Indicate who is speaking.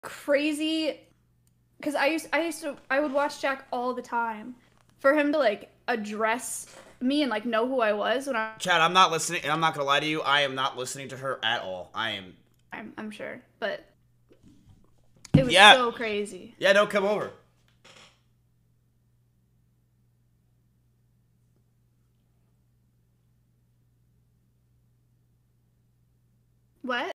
Speaker 1: crazy, because I would watch Jack all the time. For him to like address me and like know who I was when
Speaker 2: Chad, I'm not listening, and I'm not gonna lie to you. I am not listening to her at all.
Speaker 1: I'm sure, but it was so crazy.
Speaker 2: Yeah, don't come over.
Speaker 1: What?